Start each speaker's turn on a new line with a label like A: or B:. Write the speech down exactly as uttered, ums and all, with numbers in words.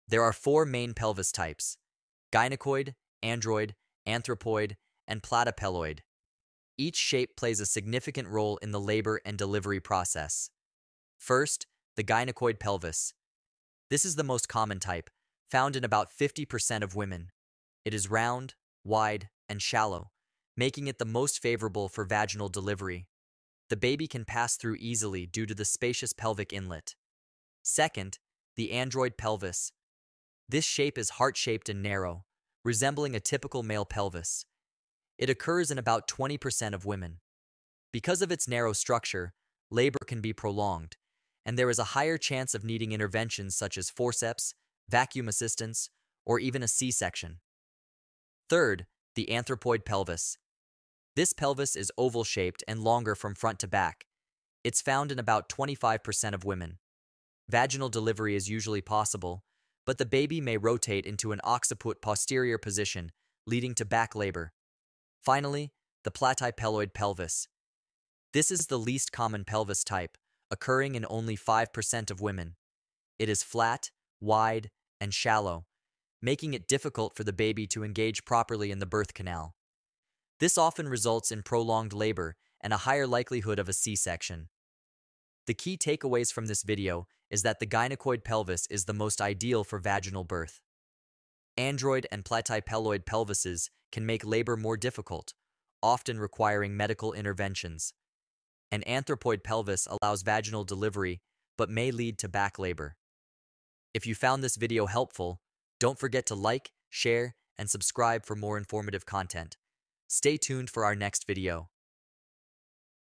A: There are four main pelvis types: gynecoid, android, anthropoid, and platypelloid. Each shape plays a significant role in the labor and delivery process. First, the gynecoid pelvis. This is the most common type, found in about fifty percent of women. It is round, wide, and shallow, making it the most favorable for vaginal delivery. The baby can pass through easily due to the spacious pelvic inlet. Second, the android pelvis. This shape is heart-shaped and narrow, resembling a typical male pelvis. It occurs in about twenty percent of women. Because of its narrow structure, labor can be prolonged, and there is a higher chance of needing interventions such as forceps, vacuum assistance, or even a C-section. Third, the anthropoid pelvis. This pelvis is oval-shaped and longer from front to back. It's found in about twenty-five percent of women. Vaginal delivery is usually possible, but the baby may rotate into an occiput posterior position, leading to back labor. Finally, the platypelloid pelvis. This is the least common pelvis type, occurring in only five percent of women. It is flat, wide, and shallow, making it difficult for the baby to engage properly in the birth canal. This often results in prolonged labor and a higher likelihood of a C-section. The key takeaways from this video is that the gynecoid pelvis is the most ideal for vaginal birth. Android and platypelloid pelvises can make labor more difficult, often requiring medical interventions. An anthropoid pelvis allows vaginal delivery, but may lead to back labor. If you found this video helpful, don't forget to like, share, and subscribe for more informative content. Stay tuned for our next video.